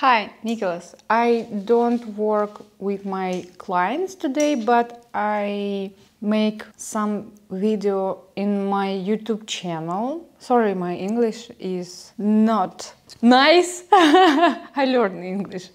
Hi, Nicholas. I don't work with my clients today, but I make some video in my YouTube channel. Sorry, my English is not nice. I learned English.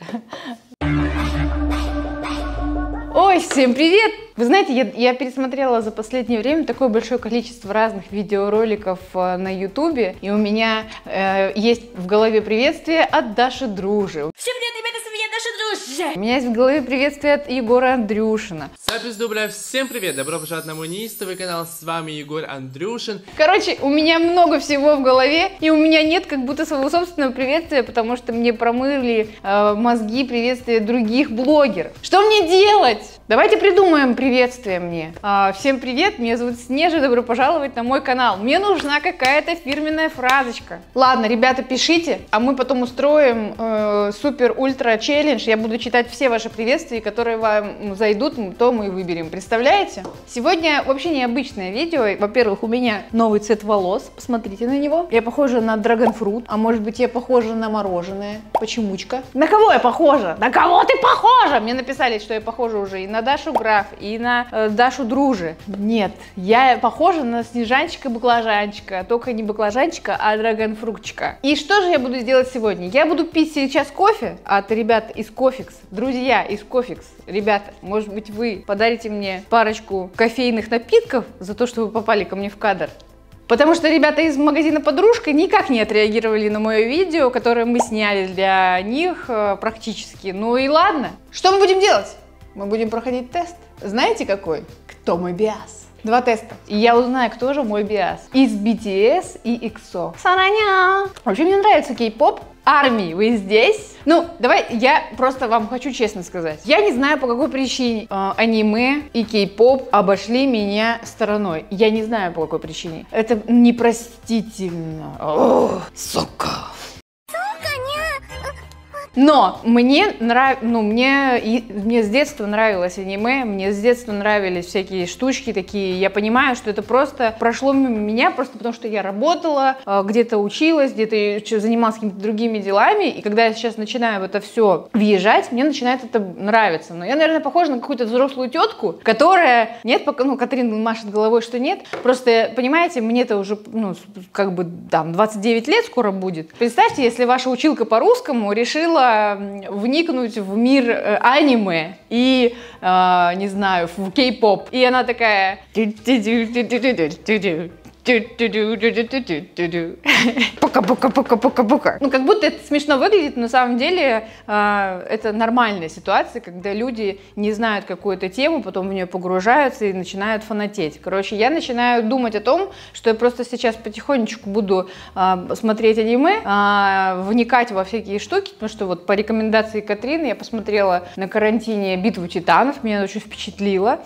Ой, всем привет! Вы знаете, я пересмотрела за последнее время такое большое количество разных видеороликов на ютубе, и у меня есть в голове приветствие от Даши Дружи. Всем привет, ребята, с вами я, Даша Дружи! У меня есть в голове приветствие от Егора Андрюшина. Всем привет, добро пожаловать на мой неистовый канал, с вами Егор Андрюшин. Короче, у меня много всего в голове, и у меня нет как будто своего собственного приветствия, потому что мне промыли мозги приветствия других блогеров. Что мне делать? Давайте придумаем приветствие мне. Всем привет, меня зовут Снежа, добро пожаловать на мой канал. Мне нужна какая-то фирменная фразочка. Ладно, ребята, пишите, а мы потом устроим супер-ультра челлендж. Я буду читать все ваши приветствия, которые вам зайдут, то мы и выберем. Представляете? Сегодня вообще необычное видео. Во-первых, у меня новый цвет волос, посмотрите на него. Я похожа на драгонфрут, а может быть я похожа на мороженое. Почемучка. На кого я похожа? На кого ты похожа? Мне написали, что я похожа уже и на Дашу Граф, и на Дашу Дружи. Нет, я похожа на Снежанчика-баклажанчика, только не баклажанчика, а драгонфруктчика. И что же я буду делать сегодня? Я буду пить сейчас кофе от ребят из Кофикс. Друзья из Кофикс, ребята, может быть, вы подарите мне парочку кофейных напитков за то, что вы попали ко мне в кадр? Потому что ребята из магазина «Подружка» никак не отреагировали на мое видео, которое мы сняли для них практически. Ну и ладно. Что мы будем делать? Мы будем проходить тест. Знаете какой? Кто мой биас? Два теста. И я узнаю, кто же мой биас. Из BTS и EXO. Сараня! Вообще мне нравится кей-поп. Армии, вы здесь? Ну, давай, я просто вам хочу честно сказать. Я не знаю, по какой причине аниме и кей-поп обошли меня стороной. Я не знаю, по какой причине. Это непростительно. Ох, сука. Но мне с детства нравилось аниме, мне с детства нравились всякие штучки такие. Я понимаю, что это просто прошло мимо меня, просто потому что я работала, где-то училась, где-то занималась какими-то другими делами. И когда я сейчас начинаю в это все въезжать, мне начинает это нравиться. Но я, наверное, похожа на какую-то взрослую тетку, которая... Нет, пока, Катрин машет головой, что нет. Просто, понимаете, мне-то уже, как бы, там, 29 лет скоро будет. Представьте, если ваша училка по русскому решила вникнуть в мир аниме и, не знаю, в кей-поп. И она такая... Пока-пока-пока-пока-пока. Ну, как будто это смешно выглядит, но на самом деле это нормальная ситуация, когда люди не знают какую-то тему, потом в нее погружаются и начинают фанатеть. Короче, я начинаю думать о том, что я просто сейчас потихонечку буду смотреть аниме, вникать во всякие штуки, потому что вот по рекомендации Катрины я посмотрела на карантине «Битву титанов», меня очень впечатлило.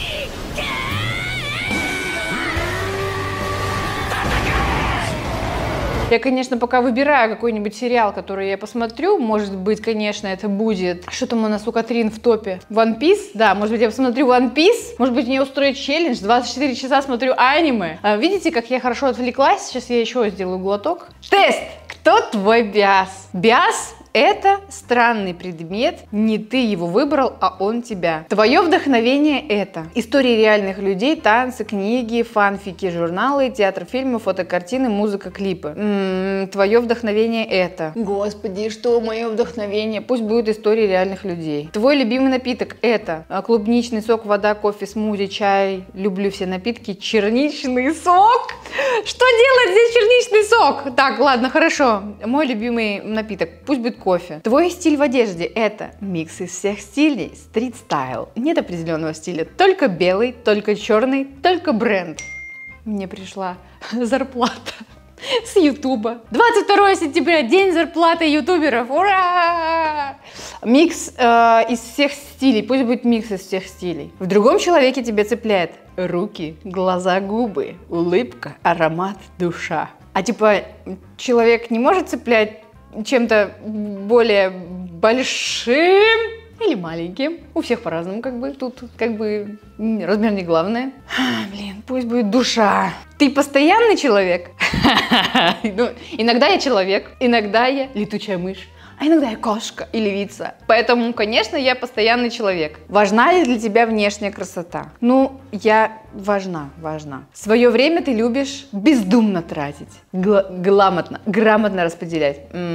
Я, конечно, пока выбираю какой-нибудь сериал, который я посмотрю. Может быть, конечно, это будет... Что там у нас у Катрин в топе? One Piece? Да, может быть, я посмотрю One Piece. Может быть, мне устроить челлендж. 24 часа смотрю аниме. Видите, как я хорошо отвлеклась? Сейчас я еще сделаю глоток. Тест! Кто твой биас? Биас? Это странный предмет, не ты его выбрал, а он тебя. Твое вдохновение — это истории реальных людей, танцы, книги, фанфики, журналы, театр, фильмы, фотокартины, музыка, клипы. Твое вдохновение — это... Господи, что мое вдохновение? Пусть будет истории реальных людей. Твой любимый напиток — это клубничный сок, вода, кофе, смузи, чай. Люблю все напитки. Черничный сок? Что делать здесь черничный сок? Так, ладно, хорошо. Мой любимый напиток. Пусть будет кофе. Твой стиль в одежде — это микс из всех стилей, стрит-стайл. Нет определенного стиля, только белый, только черный, только бренд. Мне пришла зарплата с Ютуба. 22 сентября, день зарплаты ютуберов. Ура! Микс из всех стилей. Пусть будет микс из всех стилей. В другом человеке тебя цепляет руки, глаза, губы, улыбка, аромат, душа. А типа человек не может цеплять чем-то более большим или маленьким. У всех по-разному, как бы. Тут, как бы, размер не главное. Блин, пусть будет душа. Ты постоянный человек? Иногда я человек, иногда я летучая мышь, а иногда я кошка и львица. Поэтому, конечно, я постоянный человек. Важна ли для тебя внешняя красота? Ну, я важна. Свое время ты любишь бездумно тратить, грамотно распределять.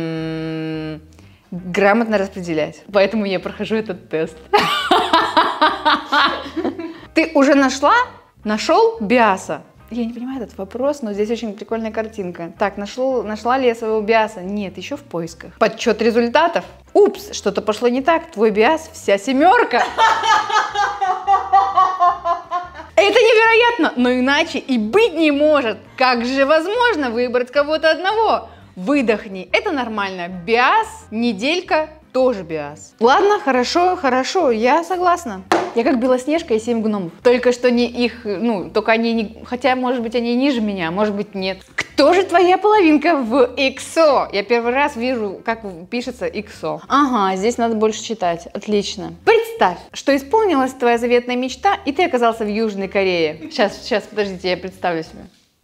Грамотно распределять. Поэтому я прохожу этот тест. Ты уже нашел биаса? Я не понимаю этот вопрос, но здесь очень прикольная картинка. Так, нашла ли я своего биаса? Нет, еще в поисках. Подсчет результатов. Упс, что-то пошло не так. Твой биас вся 7. Это невероятно, но иначе и быть не может. Как же возможно выбрать кого-то одного? Выдохни, это нормально. Биас, неделька, тоже биас. Ладно, хорошо, я согласна. Я как Белоснежка и 7 гномов. Только что не их, только они не... Хотя, может быть, они ниже меня, может быть, нет. Кто же твоя половинка в ИКСО? Я первый раз вижу, как пишется ИКСО. Ага, здесь надо больше читать. Отлично. Представь, что исполнилась твоя заветная мечта, и ты оказался в Южной Корее. Сейчас, подождите, я представлю себе.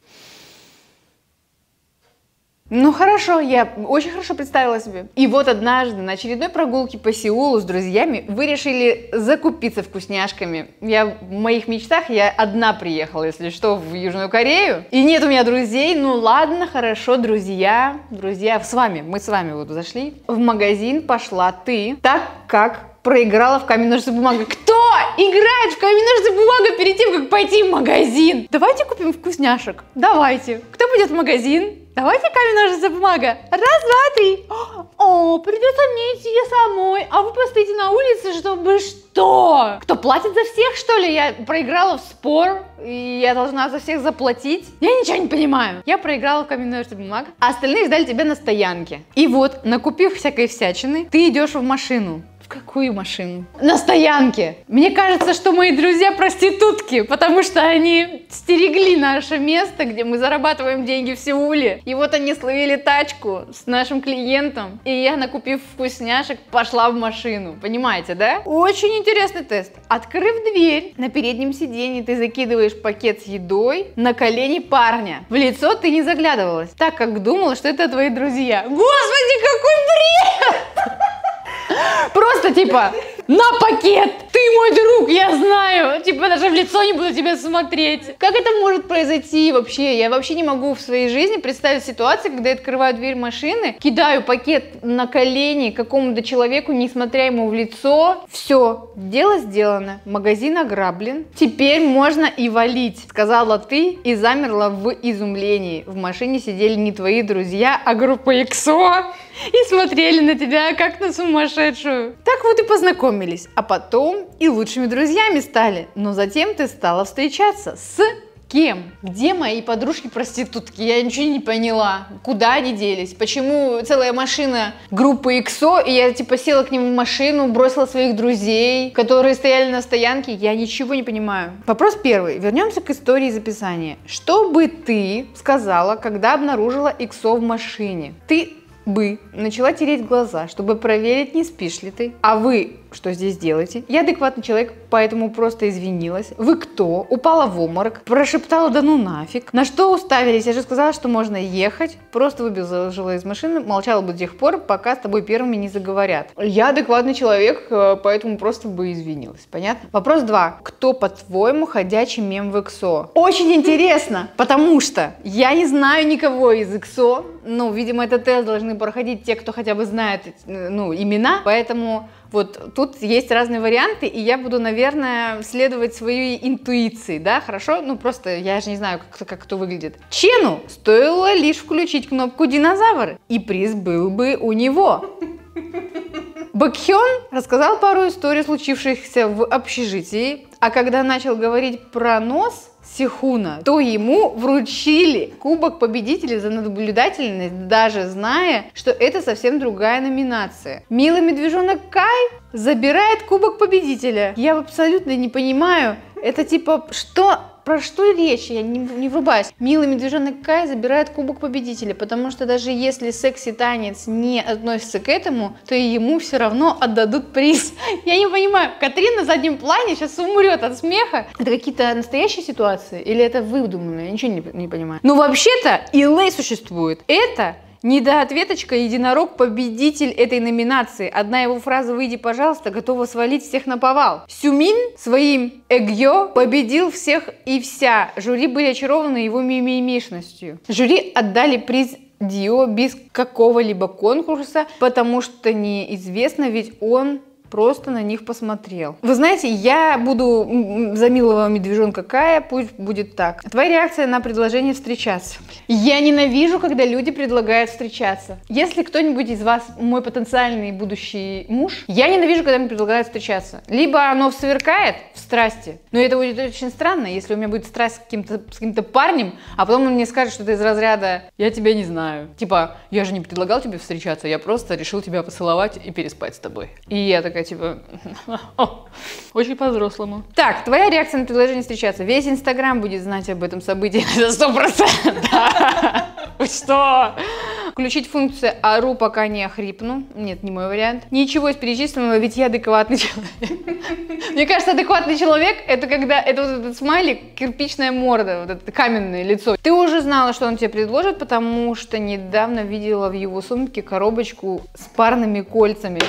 Ну хорошо, я очень хорошо представила себе. И вот однажды на очередной прогулке по Сеулу с друзьями вы решили закупиться вкусняшками. В моих мечтах я одна приехала, если что, в Южную Корею. И нет у меня друзей, ну ладно, хорошо, друзья, мы с вами вот зашли. В магазин пошла ты, так как проиграла в камень, ножницы, бумага. Кто играет в камень, ножницы, бумага перед тем, как пойти в магазин? Давайте купим вкусняшек. Давайте. Кто пойдет в магазин? Давайте камень, ножницы, бумага. 1, 2, 3. О, придется мне идти самой. А вы постоите на улице, чтобы что? Кто платит за всех, что ли? Я проиграла в спор, и я должна за всех заплатить? Я ничего не понимаю. Я проиграла в камень, ножницы, бумага, а остальные ждали тебя на стоянке. И вот, накупив всякой всячины, ты идешь в машину. Какую машину? На стоянке. Мне кажется, что мои друзья проститутки, потому что они стерегли наше место, где мы зарабатываем деньги в Сеуле. И вот они словили тачку с нашим клиентом, и я, накупив вкусняшек, пошла в машину. Понимаете, да? Очень интересный тест. Открыв дверь, на переднем сиденье ты закидываешь пакет с едой на колени парня. В лицо ты не заглядывалась, так как думала, что это твои друзья. Господи, какой бред! Просто типа, на пакет, ты мой друг, я знаю, типа даже в лицо не буду тебя смотреть. Как это может произойти вообще? Я вообще не могу в своей жизни представить ситуацию, когда я открываю дверь машины, кидаю пакет на колени какому-то человеку, не смотря ему в лицо. Все, дело сделано, магазин ограблен, теперь можно и валить, сказала ты и замерла в изумлении. В машине сидели не твои друзья, а группа ИКСО. И смотрели на тебя, как на сумасшедшую. Так вот и познакомились, а потом и лучшими друзьями стали. Но затем ты стала встречаться с кем? Где мои подружки-проститутки? Я ничего не поняла. Куда они делись? Почему целая машина группы ИКСО, и я типа села к ним в машину, бросила своих друзей, которые стояли на стоянке? Я ничего не понимаю. Вопрос первый. Вернемся к истории записания. Что бы ты сказала, когда обнаружила ИКСО в машине? Ты бы начала тереть глаза, чтобы проверить, не спишь ли ты. А вы что здесь делаете? Я адекватный человек, поэтому просто извинилась. Вы кто? Упала в обморок, прошептала да ну нафиг. На что уставились? Я же сказала, что можно ехать. Просто выбежала из машины, молчала бы до тех пор, пока с тобой первыми не заговорят. Я адекватный человек, поэтому просто бы извинилась. Понятно? Вопрос 2. Кто, по-твоему, ходячий мем в ИКСО? Очень интересно, потому что я не знаю никого из ИКСО. Ну, видимо, этот тест должны проходить те, кто хотя бы знает, имена. Поэтому вот тут есть разные варианты, и я буду, наверное, следовать своей интуиции, да, хорошо? Ну, просто я же не знаю, как кто выглядит. Чену стоило лишь включить кнопку «Динозавр», и приз был бы у него. Бэкхён рассказал пару историй, случившихся в общежитии, а когда начал говорить про нос Сихуна, то ему вручили кубок победителя за наблюдательность, даже зная, что это совсем другая номинация. Милый медвежонок Кай забирает кубок победителя. Я абсолютно не понимаю, это типа что? Про что речь? Я не врубаюсь. Милый медвежонок Кай забирает кубок победителя, потому что даже если секси-танец не относится к этому, то и ему все равно отдадут приз. Я не понимаю, Катрин на заднем плане сейчас умрет от смеха. Это какие-то настоящие ситуации или это выдуманные? Я ничего не понимаю. Ну вообще-то Илэй существует. Это Недоответочка единорог победитель этой номинации. Одна его фраза «выйди, пожалуйста» готова свалить всех на повал. Сюмин своим эгьё победил всех и вся. Жюри были очарованы его мимимишностью. Жюри отдали приз Дио без какого-либо конкурса, потому что неизвестно, ведь он просто на них посмотрел. Вы знаете, я буду за милого медвежонка Кая, пусть будет так. Твоя реакция на предложение встречаться. Я ненавижу, когда люди предлагают встречаться. Если кто-нибудь из вас мой потенциальный будущий муж, я ненавижу, когда мне предлагают встречаться. Либо оно сверкает в страсти, но это будет очень странно, если у меня будет страсть с каким-то парнем, а потом он мне скажет что-то из разряда «я тебя не знаю». Типа, я же не предлагал тебе встречаться, я просто решил тебя поцеловать и переспать с тобой. И я такая, типа, очень по-взрослому. Так, твоя реакция на предложение встречаться. Весь Инстаграм будет знать об этом событии за 100%. Вы что? Включить функцию «ору, пока не охрипну». Нет, не мой вариант. Ничего из перечисленного, ведь я адекватный человек. Мне кажется, адекватный человек — это когда это вот этот смайлик, кирпичная морда, вот это каменное лицо. Ты уже знала, что он тебе предложит, потому что недавно видела в его сумке коробочку с парными кольцами.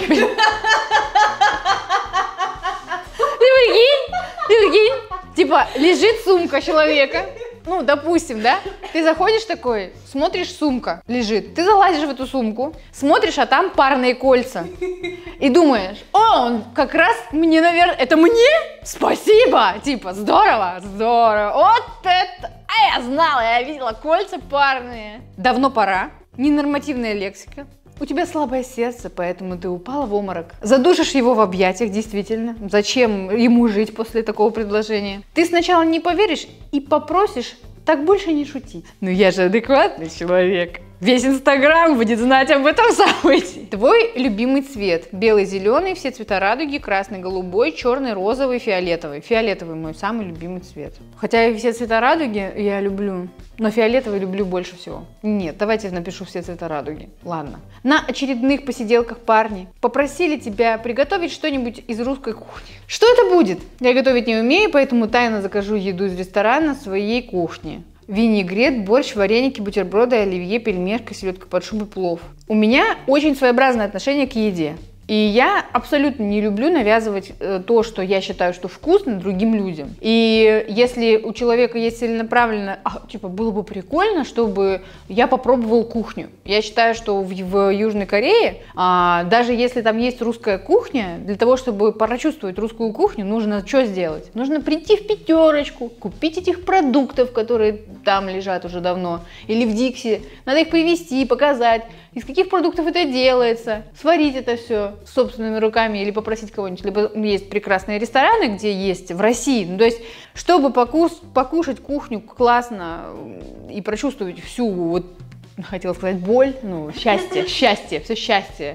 Ты прикинь, типа, лежит сумка человека, ну, допустим, да, ты заходишь такой, смотришь, сумка лежит, ты залазишь в эту сумку, смотришь, а там парные кольца, и думаешь, о, он как раз мне, наверное, это мне? Спасибо, типа, здорово, здорово, вот это, а я знала, я видела кольца парные. Давно пора, ненормативная лексика. У тебя слабое сердце, поэтому ты упала в обморок. Задушишь его в объятиях, действительно. Зачем ему жить после такого предложения? Ты сначала не поверишь и попросишь так больше не шутить. Но я же адекватный человек. Весь Инстаграм будет знать об этом событии. Твой любимый цвет. Белый, зеленый, все цвета радуги, красный, голубой, черный, розовый, фиолетовый. Фиолетовый мой самый любимый цвет. Хотя и все цвета радуги я люблю, но фиолетовый люблю больше всего. Нет, давайте напишу все цвета радуги. Ладно. На очередных посиделках парни попросили тебя приготовить что-нибудь из русской кухни. Что это будет? Я готовить не умею, поэтому тайно закажу еду из ресторана своей кухни. Винегрет, борщ, вареники, бутерброды, оливье, пельмешка, селедка под шубой, плов. У меня очень своеобразное отношение к еде. И я абсолютно не люблю навязывать то, что я считаю, что вкусно, другим людям. И если у человека есть целенаправленно, типа, было бы прикольно, чтобы я попробовал кухню. Я считаю, что в Южной Корее, даже если там есть русская кухня, для того, чтобы прочувствовать русскую кухню, нужно что сделать? Нужно прийти в пятерочку, купить этих продуктов, которые там лежат уже давно, или в Дикси. Надо их привезти, показать, из каких продуктов это делается, сварить это все собственными руками или попросить кого-нибудь. Либо есть прекрасные рестораны, где есть в России. Ну, то есть, чтобы покушать кухню классно и прочувствовать всю, вот, хотела сказать, боль, ну, счастье, все счастье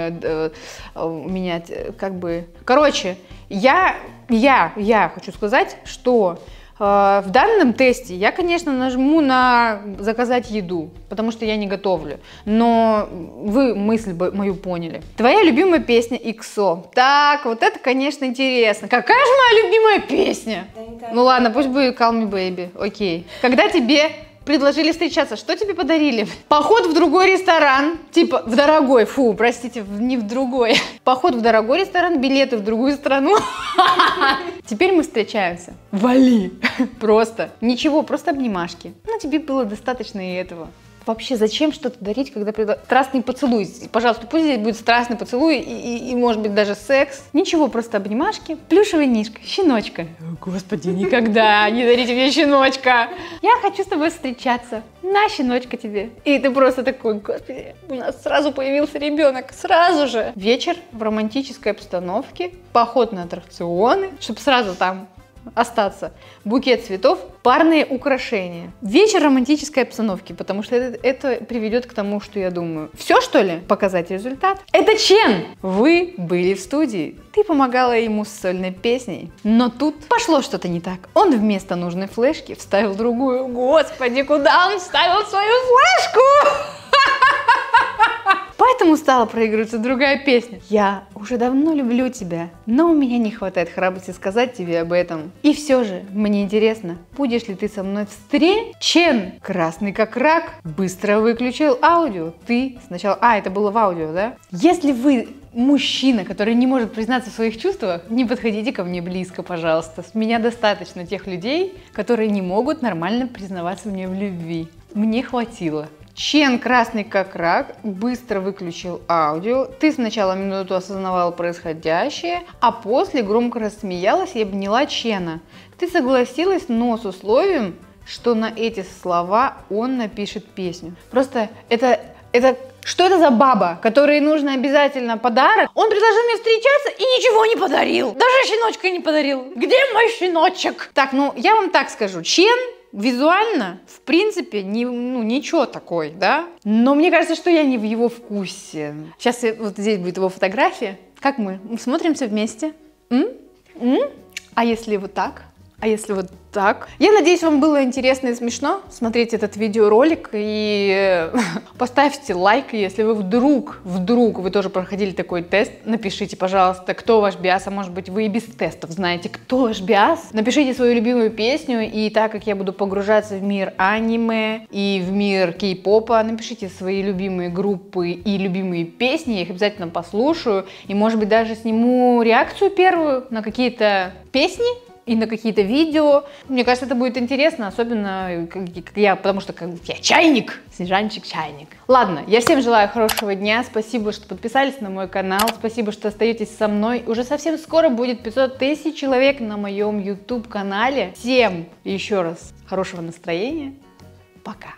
у меня как бы... Короче, я хочу сказать, что... В данном тесте я, конечно, нажму на заказать еду, потому что я не готовлю, но вы мысль мою поняли. Твоя любимая песня XO. Так, вот это, конечно, интересно. Какая же моя любимая песня? Ну ладно, пусть будет Call Me Baby, окей. Когда тебе предложили встречаться, что тебе подарили? Поход в другой ресторан, типа в дорогой, простите, не в другой. Поход в дорогой ресторан, билеты в другую страну. Теперь мы встречаемся. Вали. Просто. Ничего, просто обнимашки. Ну, тебе было достаточно и этого. Вообще, зачем что-то дарить, когда страстный поцелуй? Пожалуйста, пусть здесь будет страстный поцелуй и может быть, даже секс. Ничего, просто обнимашки. Плюшевый мишка, щеночка. Господи, никогда не дарите мне щеночка. Я хочу с тобой встречаться. На, щеночка тебе. И ты просто такой, господи, у нас сразу появился ребенок. Сразу же. Вечер в романтической обстановке. Поход на аттракционы, чтобы сразу там остаться. Букет цветов, парные украшения. Вечер романтической обстановки, потому что это приведет к тому, что я думаю. Все, что ли? Показать результат? Это Чен! Вы были в студии. Ты помогала ему с сольной песней. Но тут пошло что-то не так. Он вместо нужной флешки вставил другую. Господи, куда он вставил свою флешку? По Поэтому стала проигрываться другая песня. Я уже давно люблю тебя, но у меня не хватает храбрости сказать тебе об этом. И все же, мне интересно, будешь ли ты со мной встречен? Красный как рак быстро выключил аудио. Ты сначала... это было в аудио, да? Если вы мужчина, который не может признаться в своих чувствах, не подходите ко мне близко, пожалуйста. С меня достаточно тех людей, которые не могут нормально признаваться мне в любви. Мне хватило. Чен, красный как рак, быстро выключил аудио. Ты сначала минуту осознавала происходящее, а после громко рассмеялась и обняла Чена. Ты согласилась, но с условием, что на эти слова он напишет песню. Просто это... Что это за баба, которой нужно обязательно подарок? Он предложил мне встречаться и ничего не подарил. Даже щеночка не подарил. Где мой щеночек? Так, я вам так скажу. Чен визуально, в принципе, ничего такой, да? Но мне кажется, что я не в его вкусе. Сейчас вот здесь будет его фотография. Как мы? Смотримся вместе? А если вот так? А если вот так? Я надеюсь, вам было интересно и смешно смотреть этот видеоролик. И поставьте лайк, если вы вдруг вы тоже проходили такой тест. Напишите, пожалуйста, кто ваш биас, а может быть вы и без тестов знаете, кто ваш биас. Напишите свою любимую песню, и так как я буду погружаться в мир аниме и в мир кей-попа, напишите свои любимые группы и любимые песни, я их обязательно послушаю. И может быть даже сниму реакцию первую на какие-то песни и на какие-то видео. Мне кажется, это будет интересно, особенно потому что я чайник, Снежанчик-чайник. Ладно, я всем желаю хорошего дня, спасибо, что подписались на мой канал, спасибо, что остаетесь со мной. Уже совсем скоро будет 500 000 человек на моем YouTube-канале. Всем еще раз хорошего настроения, пока!